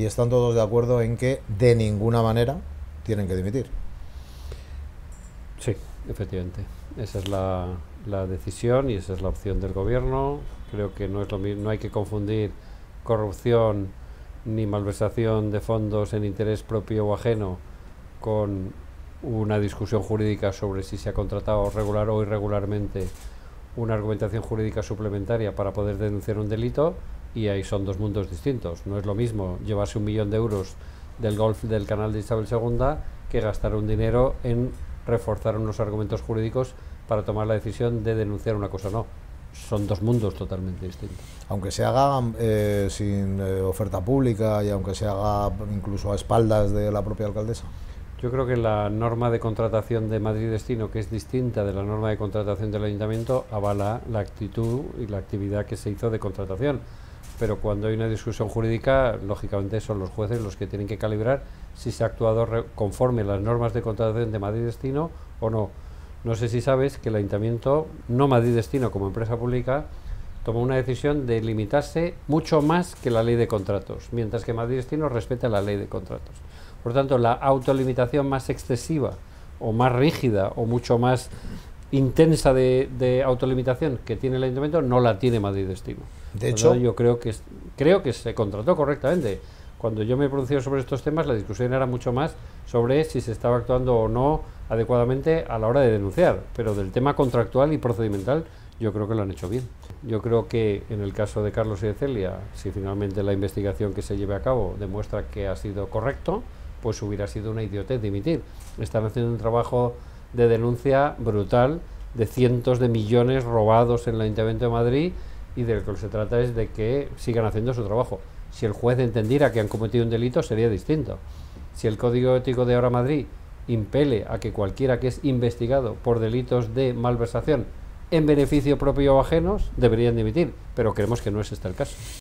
y están todos de acuerdo en que de ninguna manera tienen que dimitir. Sí, efectivamente. Esa es la decisión y esa es la opción del gobierno. Creo que no es lo mismo, no hay que confundir corrupción ni malversación de fondos en interés propio o ajeno con una discusión jurídica sobre si se ha contratado regular o irregularmente, una argumentación jurídica suplementaria para poder denunciar un delito, y ahí son dos mundos distintos. No es lo mismo llevarse 1 millón de euros del golf del canal de Isabel II que gastar un dinero en reforzar unos argumentos jurídicos para tomar la decisión de denunciar una cosa o no. Son dos mundos totalmente distintos. Aunque se haga sin oferta pública y aunque se haga incluso a espaldas de la propia alcaldesa. Yo creo que la norma de contratación de Madrid Destino, que es distinta de la norma de contratación del Ayuntamiento, avala la actitud y la actividad que se hizo de contratación. Pero cuando hay una discusión jurídica, lógicamente son los jueces los que tienen que calibrar si se ha actuado conforme a las normas de contratación de Madrid Destino o no. No sé si sabes que el Ayuntamiento, no Madrid Destino como empresa pública, tomó una decisión de limitarse mucho más que la ley de contratos, mientras que Madrid Destino respeta la ley de contratos. Por lo tanto, la autolimitación más excesiva o más rígida o mucho más intensa de autolimitación que tiene el Ayuntamiento no la tiene Madrid Destino. De hecho, yo creo que se contrató correctamente. Cuando yo me he pronunciado sobre estos temas, la discusión era mucho más sobre si se estaba actuando o no adecuadamente a la hora de denunciar, pero del tema contractual y procedimental yo creo que lo han hecho bien. Yo creo que en el caso de Carlos y de Celia, si finalmente la investigación que se lleve a cabo demuestra que ha sido correcto, pues hubiera sido una idiotez dimitir. Están haciendo un trabajo de denuncia brutal de cientos de millones robados en el Ayuntamiento de Madrid, y de lo que se trata es de que sigan haciendo su trabajo. Si el juez entendiera que han cometido un delito, sería distinto. Si el Código Ético de Ahora Madrid impele a que cualquiera que es investigado por delitos de malversación en beneficio propio o ajenos deberían dimitir, pero creemos que no es este el caso.